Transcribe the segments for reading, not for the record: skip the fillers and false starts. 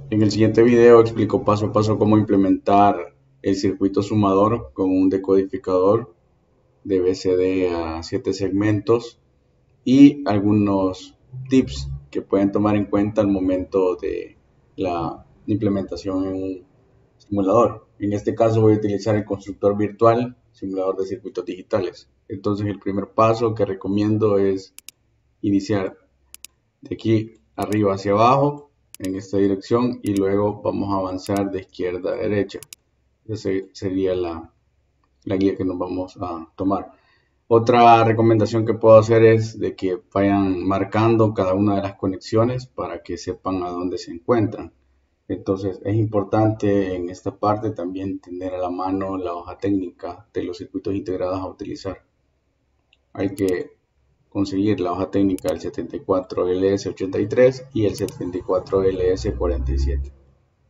En el siguiente video explico paso a paso cómo implementar el circuito sumador con un decodificador de BCD a 7 segmentos y algunos tips que pueden tomar en cuenta al momento de la implementación en un simulador. En este caso voy a utilizar el constructor virtual, simulador de circuitos digitales. Entonces el primer paso que recomiendo es iniciar de aquí arriba hacia abajo en esta dirección y luego vamos a avanzar de izquierda a derecha. Esa sería la guía que nos vamos a tomar. Otra recomendación que puedo hacer es de que vayan marcando cada una de las conexiones para que sepan a dónde se encuentran. Entonces es importante en esta parte también tener a la mano la hoja técnica de los circuitos integrados a utilizar. Hay que conseguir la hoja técnica del 74LS83 y el 74LS47.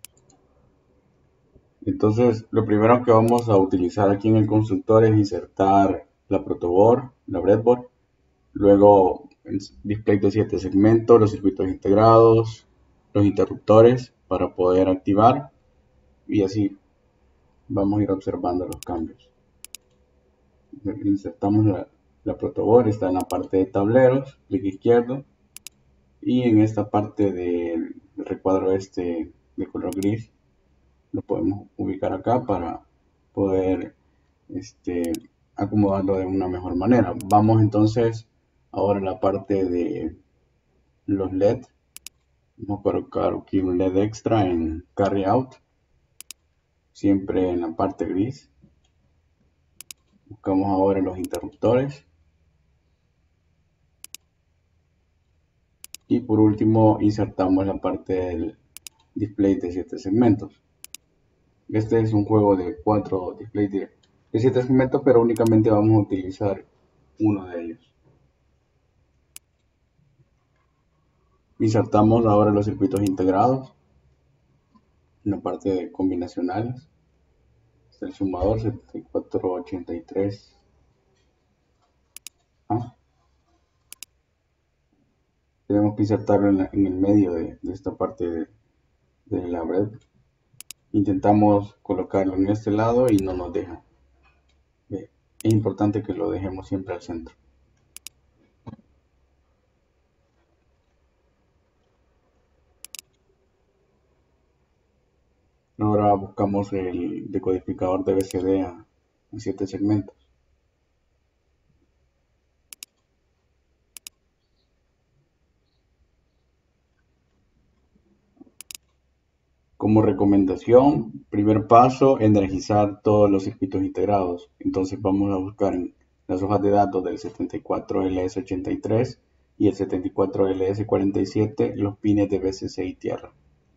Entonces, lo primero que vamos a utilizar aquí en el constructor es insertar la protoboard, la breadboard, luego el display de 7 segmentos, los circuitos integrados, los interruptores para poder activar y así vamos a ir observando los cambios. Insertamos la protoboard, está en la parte de tableros, clic izquierdo y en esta parte del recuadro este de color gris lo podemos ubicar acá para poder acomodarlo de una mejor manera. Vamos entonces ahora a la parte de los LED. Vamos a colocar aquí un LED extra en carry out, siempre en la parte gris. Buscamos ahora los interruptores y por último insertamos la parte del display de 7 segmentos. Este es un juego de 4 displays de 7 segmentos, pero únicamente vamos a utilizar uno de ellos. Insertamos ahora los circuitos integrados en la parte de combinacionales. Está el sumador 7483. Tenemos que insertarlo en el medio de esta parte de la red. Intentamos colocarlo en este lado y no nos deja. Es importante que lo dejemos siempre al centro. Ahora buscamos el decodificador de BCD a 7 segmentos. Como recomendación, primer paso, energizar todos los circuitos integrados. Entonces vamos a buscar en las hojas de datos del 74LS83 y el 74LS47 los pines de BCC y tierra.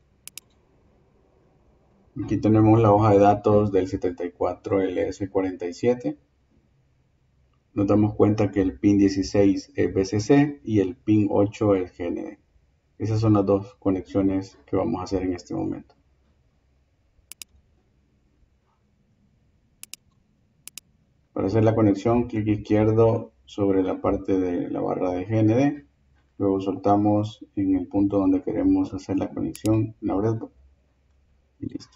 Aquí tenemos la hoja de datos del 74LS47. Nos damos cuenta que el pin 16 es BCC y el pin 8 es GND. Esas son las dos conexiones que vamos a hacer en este momento. Para hacer la conexión, clic izquierdo sobre la parte de la barra de GND. Luego soltamos en el punto donde queremos hacer la conexión en la breadboard. Y listo.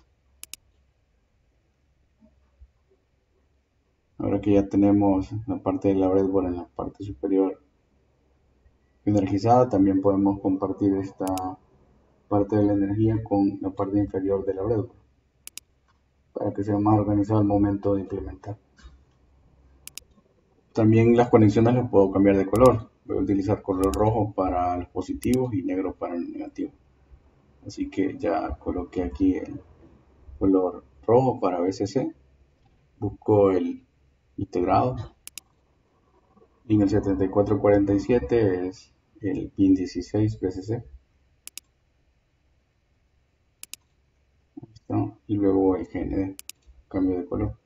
Ahora que ya tenemos la parte de la breadboard en la parte superior energizada, también podemos compartir esta parte de la energía con la parte inferior de la breadboard para que sea más organizado al momento de implementar. También las conexiones las puedo cambiar de color. Voy a utilizar color rojo para los positivos y negro para los negativos. Así que ya coloqué aquí el color rojo para BCC. Busco el integrado. Y en el 7447 es el pin 16 BCC. Y luego el GND. Cambio de color.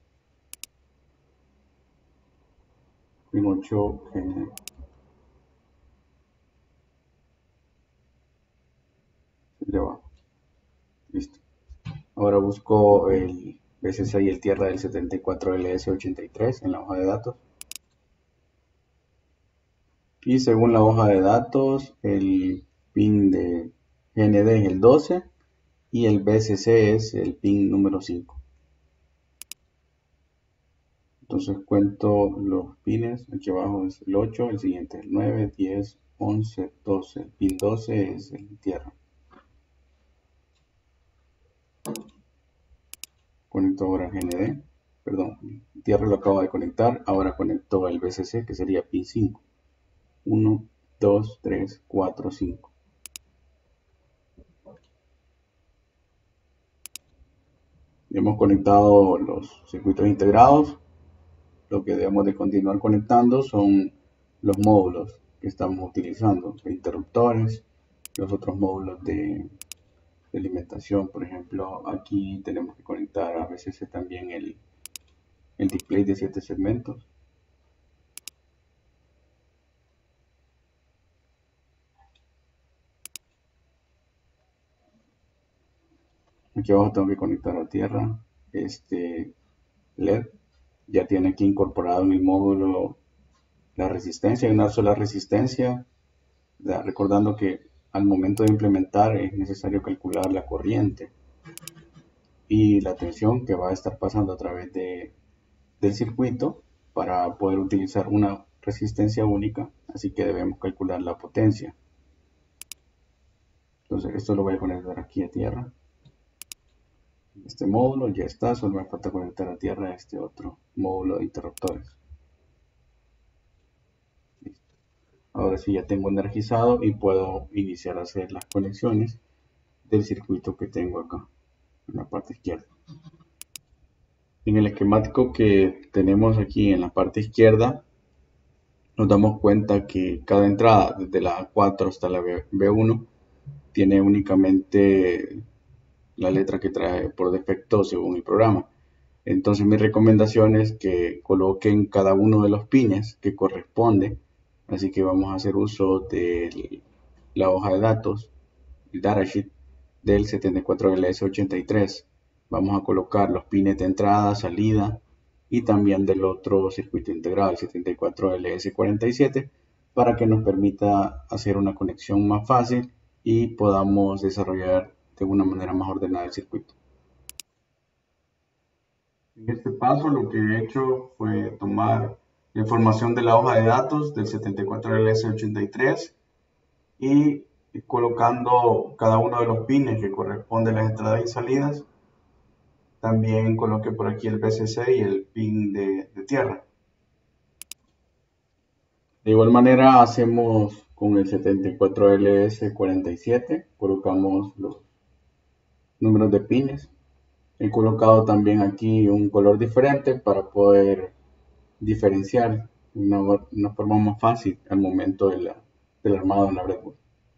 Pin 8 GND. Le va. Listo. Ahora busco el BCC y el tierra del 74LS83 en la hoja de datos. Y según la hoja de datos, el pin de GND es el 12 y el BCC es el pin número 5. Entonces cuento los pines, aquí abajo es el 8, el siguiente es el 9, 10, 11, 12, el pin 12 es el tierra. Conecto ahora GND, perdón, tierra lo acabo de conectar, ahora conecto el BCC que sería pin 5. 1, 2, 3, 4, 5. Hemos conectado los circuitos integrados. Lo que debemos de continuar conectando son los módulos que estamos utilizando, los interruptores, los otros módulos de alimentación. Por ejemplo, aquí tenemos que conectar a veces también el display de 7 segmentos. Aquí abajo tengo que conectar a tierra este LED. Ya tiene aquí incorporado en el módulo la resistencia, una sola resistencia, recordando que al momento de implementar es necesario calcular la corriente y la tensión que va a estar pasando a través del circuito para poder utilizar una resistencia única, así que debemos calcular la potencia. Entonces esto lo voy a conectar aquí a tierra. Este módulo ya está, solo me falta conectar a tierra este otro módulo de interruptores. Ahora sí ya tengo energizado y puedo iniciar a hacer las conexiones del circuito que tengo acá en la parte izquierda. En el esquemático que tenemos aquí en la parte izquierda nos damos cuenta que cada entrada desde la A4 hasta la B1 tiene únicamente la letra que trae por defecto según el programa. Entonces mi recomendación es que coloquen cada uno de los pines que corresponde. Así que vamos a hacer uso de la hoja de datos, el datasheet del 74LS83. Vamos a colocar los pines de entrada, salida y también del otro circuito integrado, el 74LS47, para que nos permita hacer una conexión más fácil y podamos desarrollar de una manera más ordenada el circuito. En este paso lo que he hecho fue tomar la información de la hoja de datos del 74LS83 y colocando cada uno de los pines que corresponde a las entradas y salidas. También coloqué por aquí el BCC y el pin de tierra. De igual manera hacemos con el 74LS47, colocamos los números de pines. He colocado también aquí un color diferente para poder diferenciar una forma más fácil al momento del armado en la breadboard.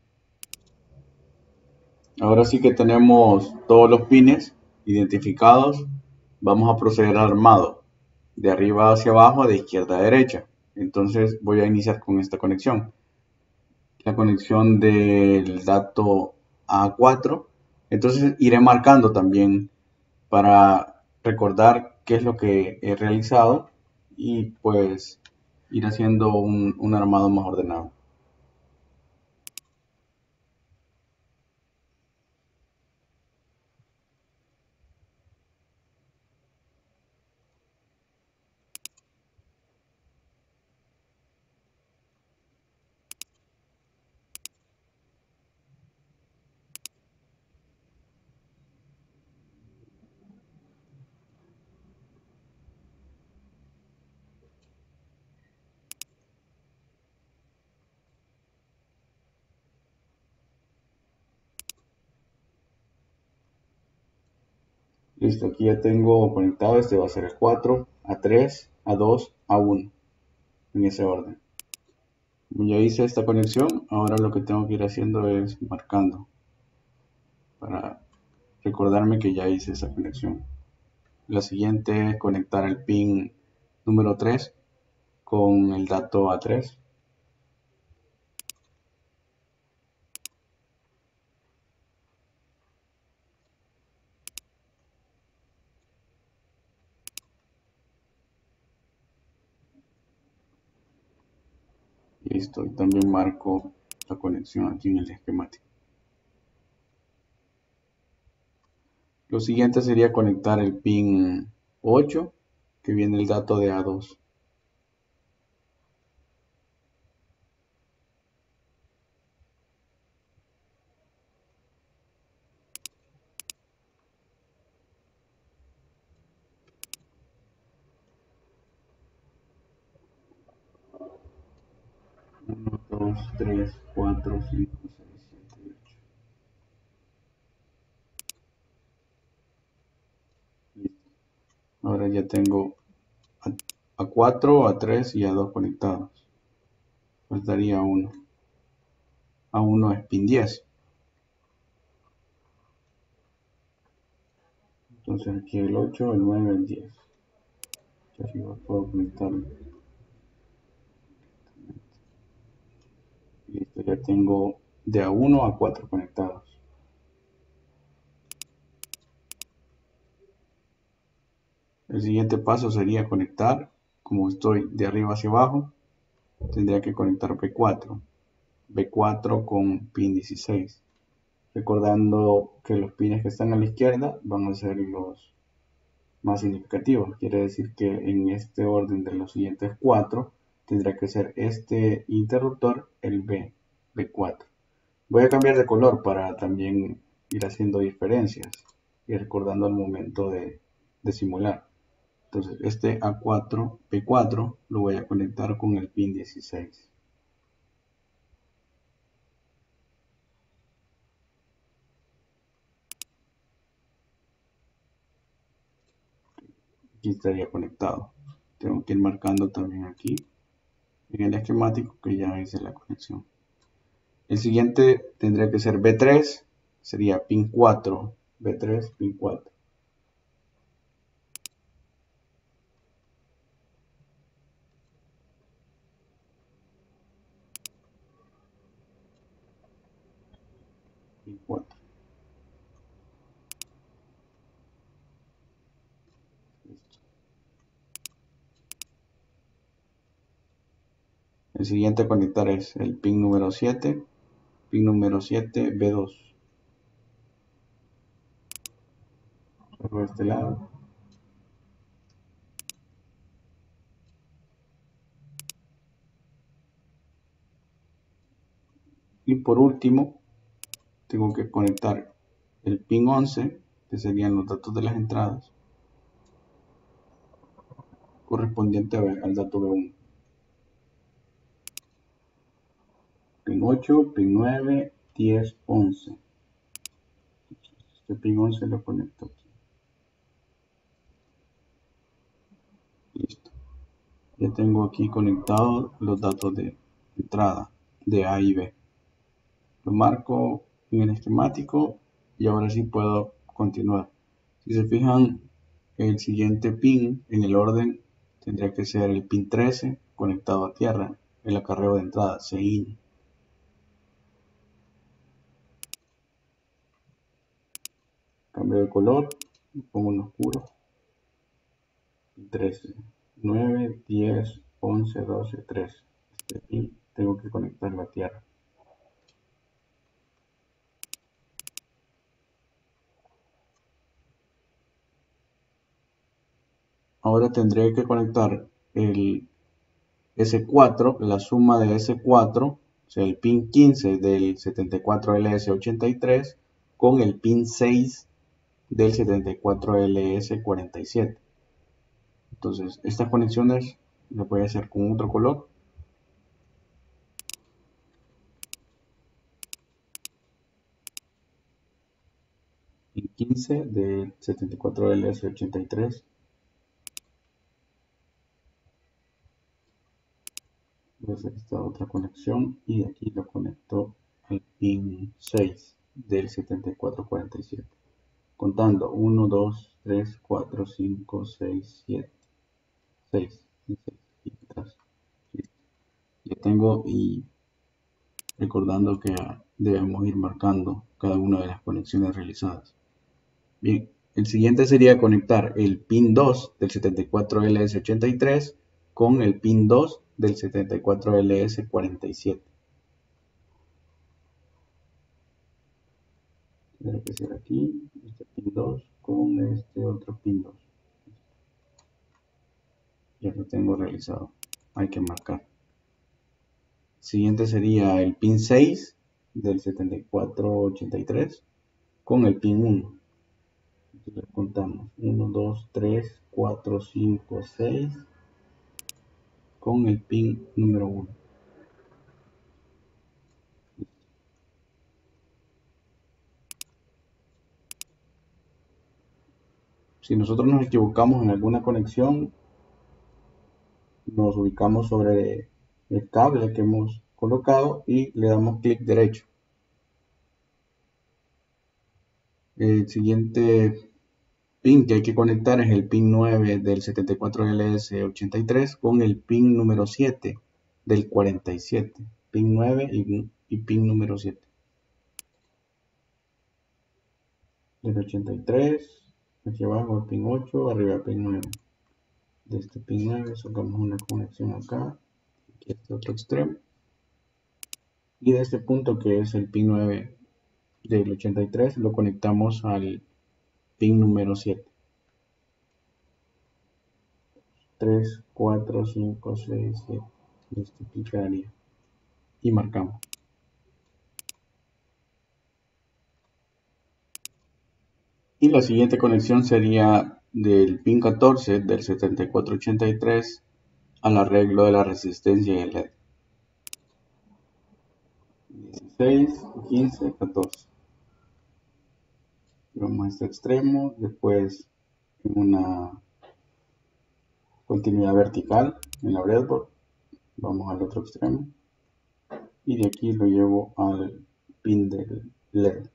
Ahora sí que tenemos todos los pines identificados, vamos a proceder al armado de arriba hacia abajo, de izquierda a derecha. Entonces voy a iniciar con esta conexión, la conexión del dato A4. Entonces iré marcando también para recordar qué es lo que he realizado y pues ir haciendo un armado más ordenado. Listo, aquí ya tengo conectado, este va a ser el 4, A3, A2, A1, en ese orden. Como ya hice esta conexión, ahora lo que tengo que ir haciendo es marcando para recordarme que ya hice esa conexión. La siguiente es conectar el pin número 3 con el dato A3. Listo, y también marco la conexión aquí en el esquemático. Lo siguiente sería conectar el pin 8, que viene el dato de A2. Uno, 2, 3, 4, 5, 6, 7 y 8. Listo. Ahora ya tengo a 4, a 3 y a 2 conectados. Faltaría uno. A 1 es pin 10. Entonces aquí el 8, el 9, el 10. Aquí arriba puedo conectarlo. Listo, ya tengo de a 1 a 4 conectados. El siguiente paso sería conectar, como estoy de arriba hacia abajo, tendría que conectar B4. B4 con pin 16. Recordando que los pines que están a la izquierda van a ser los más significativos. Quiere decir que en este orden de los siguientes 4 tendrá que ser este interruptor el B4. Voy a cambiar de color para también ir haciendo diferencias y recordando al momento de simular. Entonces este A4, P4 lo voy a conectar con el pin 16. Aquí estaría conectado. Tengo que ir marcando también aquí en el esquemático que ya hice la conexión. El siguiente tendría que ser B3, sería pin 4, B3, pin 4. Pin 4. Listo. El siguiente a conectar es el pin número 7, B2. Por este lado. Y por último, tengo que conectar el pin 11, que serían los datos de las entradas, correspondiente al dato B1. Pin 8, pin 9, 10, 11. Este pin 11 lo conecto aquí. Listo. Ya tengo aquí conectados los datos de entrada de A y B. Lo marco en el esquemático y ahora sí puedo continuar. Si se fijan, el siguiente pin en el orden tendría que ser el pin 13 conectado a tierra, el acarreo de entrada, CIN. Cambio de color, pongo en oscuro. 13, 9, 10, 11, 12, 13. Este pin tengo que conectarlo a tierra. Ahora tendré que conectar el S4, la suma de S4, o sea, el pin 15 del 74LS83 con el pin 6 del 74LS47. Entonces, estas conexiones las voy a hacer con otro color. Pin 15 del 74LS83. Voy a hacer esta otra conexión y aquí lo conecto al pin 6 del 7447. Contando 1, 2, 3, 4, 5, 6, 7, 6 y 6 y atrás. Ya tengo y recordando que debemos ir marcando cada una de las conexiones realizadas. Bien, el siguiente sería conectar el pin 2 del 74LS83 con el pin 2 del 74LS47. Tendrá que ser aquí, este pin 2 con este otro pin 2. Ya lo tengo realizado. Hay que marcar. Siguiente sería el pin 6 del 7483 con el pin 1. Entonces contamos 1, 2, 3, 4, 5, 6 con el pin número 1. Si nosotros nos equivocamos en alguna conexión, nos ubicamos sobre el cable que hemos colocado y le damos clic derecho. El siguiente pin que hay que conectar es el pin 9 del 74LS83 con el pin número 7 del 47. Pin 9 y pin número 7. Del 83, aquí abajo el pin 8, arriba el pin 9. De este pin 9 sacamos una conexión acá, aquí este otro extremo. Y de este punto que es el pin 9 del 83 lo conectamos al pin número 7. 3, 4, 5, 6, 7. Este pin quedaría. Y marcamos. Y la siguiente conexión sería del pin 14 del 7483 al arreglo de la resistencia y el LED. 16, 15, 14. Vamos a este extremo, después en una continuidad vertical en la breadboard, vamos al otro extremo y de aquí lo llevo al pin del LED.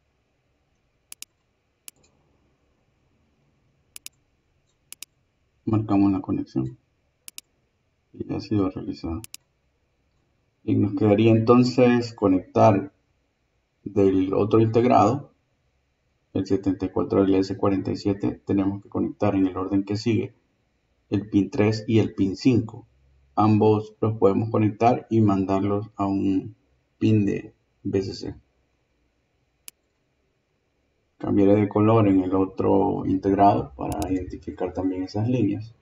Marcamos la conexión y ya ha sido realizada. Y nos quedaría entonces conectar del otro integrado, el 74LS47, tenemos que conectar en el orden que sigue el pin 3 y el pin 5. Ambos los podemos conectar y mandarlos a un pin de BCC. Cambiaré de color en el otro integrado para identificar también esas líneas.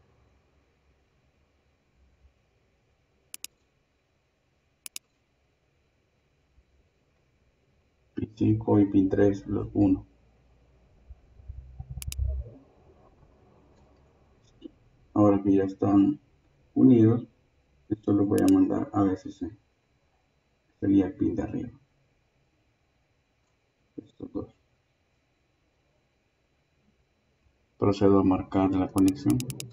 Pin 5 y pin 3 los 1. Ahora que ya están unidos, esto lo voy a mandar a BCC. Sería el pin de arriba. Estos dos. Procedo a marcar la conexión.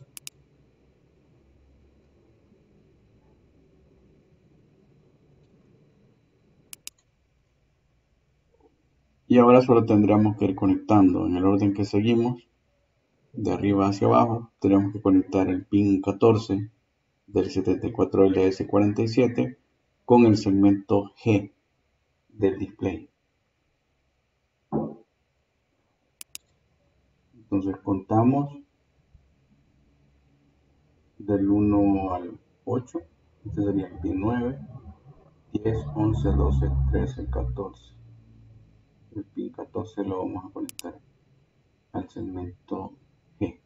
Y ahora solo tendríamos que ir conectando en el orden que seguimos, de arriba hacia abajo. Tenemos que conectar el pin 14 del 74LS47 con el segmento G del display. Entonces contamos del 1 al 8. Este sería el pin 9, 10, 11, 12, 13, 14. El pin 14 lo vamos a conectar al segmento G.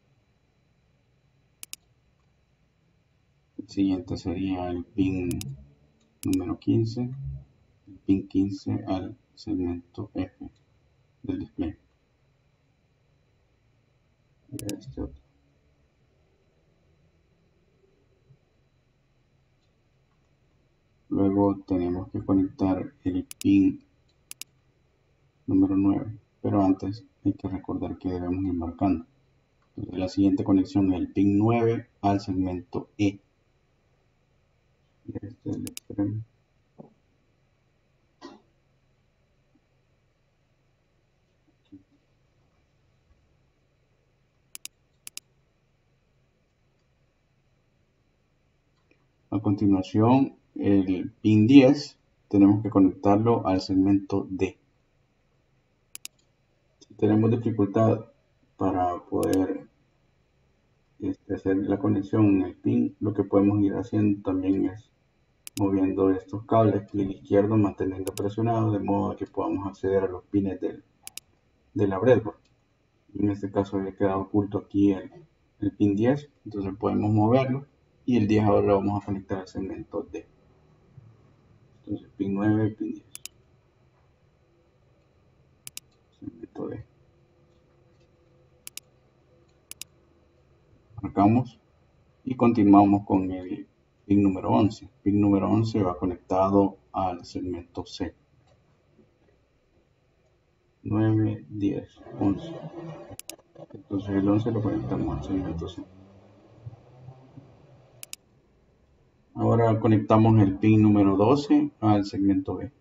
El siguiente sería el pin número 15, el pin 15 al segmento F del display. Y este otro. Luego tenemos que conectar el pin número 9, pero antes hay que recordar que debemos ir marcando. Entonces, la siguiente conexión es el pin 9 al segmento E. Y este es el extremo. A continuación, el pin 10 tenemos que conectarlo al segmento D. Si tenemos dificultad para poder hacer la conexión en el pin, lo que podemos ir haciendo también es moviendo estos cables clic izquierdo, manteniendo presionados de modo que podamos acceder a los pines del de la breadboard. En este caso había quedado oculto aquí el pin 10, entonces podemos moverlo y el 10 ahora lo vamos a conectar al segmento D. Entonces pin 9 y pin 10, segmento D. Marcamos y continuamos con el pin número 11. Pin número 11 va conectado al segmento C. 9, 10, 11. Entonces el 11 lo conectamos al segmento C. Ahora conectamos el pin número 12 al segmento B.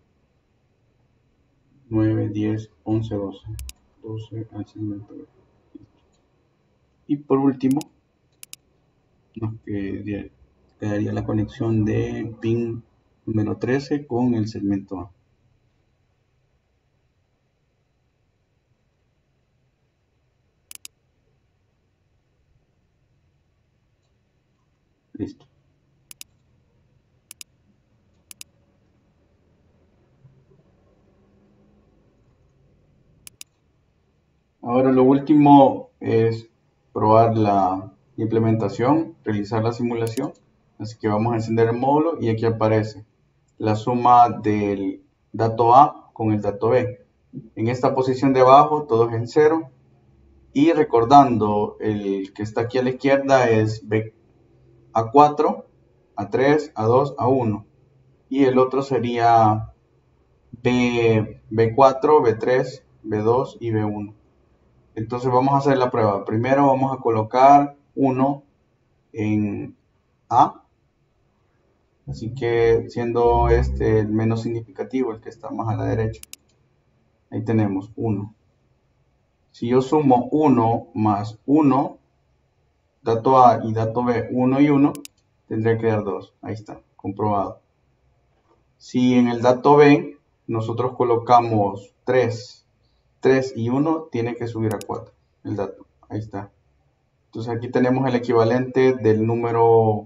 9, 10, 11, 12. 12 al segmento B. Y por último, nos quedaría la conexión de pin número 13 con el segmento A. Listo. Ahora lo último es probar la implementación, realizar la simulación. Así que vamos a encender el módulo y aquí aparece la suma del dato A con el dato B. En esta posición de abajo todo es en 0. Y recordando, el que está aquí a la izquierda es B A4, A3, A2, A1. Y el otro sería B4, B3, B2 y B1. Entonces vamos a hacer la prueba. Primero vamos a colocar 1 en A. Así que siendo este el menos significativo, el que está más a la derecha. Ahí tenemos 1. Si yo sumo 1 más 1, dato A y dato B, 1 y 1, tendría que dar 2. Ahí está, comprobado. Si en el dato B nosotros colocamos 3 y 1, tiene que subir a 4 el dato. Ahí está. Entonces aquí tenemos el equivalente del número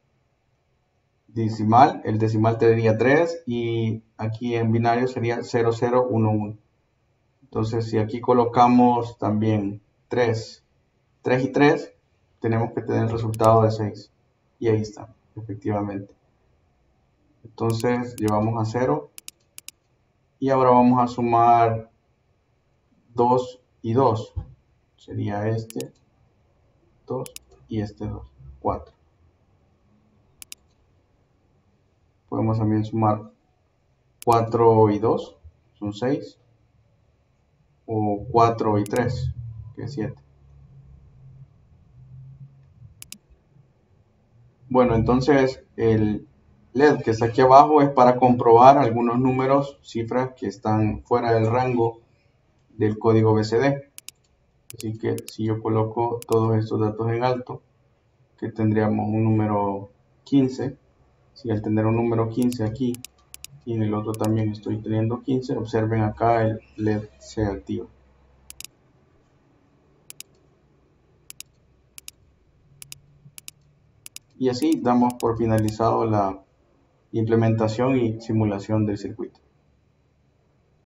decimal. El decimal tendría 3 y aquí en binario sería 0011. Entonces si aquí colocamos también 3 y 3, tenemos que tener el resultado de 6. Y ahí está, efectivamente. Entonces llevamos a 0. Y ahora vamos a sumar 2 y 2. Sería este 2 y este 2. 4. Podemos también sumar 4 y 2. Son 6. O 4 y 3. Que es 7. Bueno, entonces el LED que está aquí abajo es para comprobar algunos números, cifras que están fuera del rango del código BCD. Así que si yo coloco todos estos datos en alto, que tendríamos un número 15, si al tener un número 15 aquí y en el otro también estoy teniendo 15, observen acá el LED se activa. Y así damos por finalizado la implementación y simulación del circuito.